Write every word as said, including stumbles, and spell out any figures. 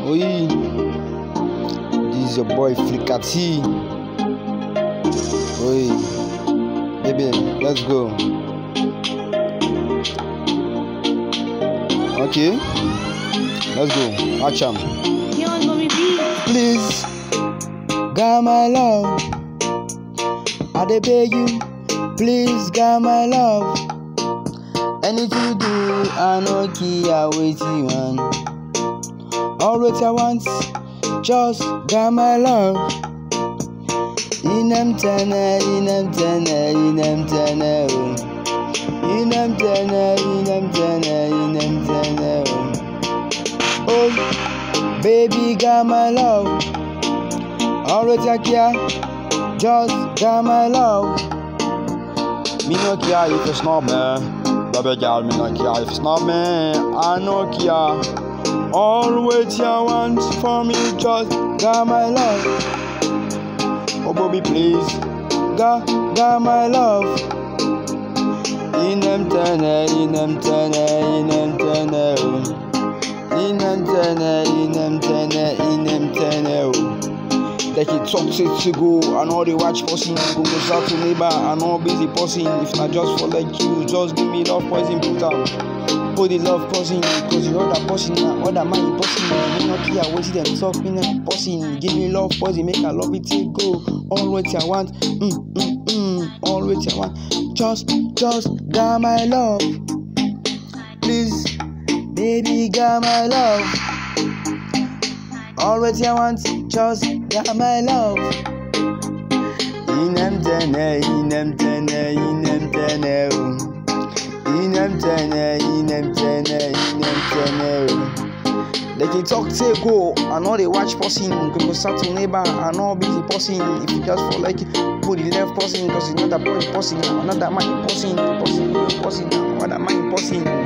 Oi, this is your boy Flickati. Oi, baby, let's go. Okay, let's go. Acham. Please, got my love. I dey beg you. Please, got my love. Anything you do, I no care what you want. All what I want, just got my love. Inem tene, inem tene, inem tene, oh. Inem tene, inem tene, inem tene, oh. Oh, baby, got my love. All what I care, just got my love. Me no care if it's not me, baby girl. Me no care if it's not me. I no care. All what you want for me, just got my love. Oh baby, please, got got my love. Inem tene, inem tene, inem tene, oh. Inem tene, inem tene, inem tene, oh. Like it talk to go, I know they watch person. Go go start to neighbor, I know busy person. If not just for like you, just give me love poison, put out. Put the love person, cause you other person, other man person. You not care what them talk, me not person. Give me love poison, make I love it till go. All what I want, mm mm mm. All what I want, just just got my love. Please, baby, got my love. All what I want, just got my love. Inem tene, inem tene, inem tene, oh. Inem tene, inem tene, inem tene, oh. They can talk, say go. I know they watch person, go start to neighbor. I know busy person. If you just for like put the left person, cause it's not that boy person, another man person, person, person, another man person.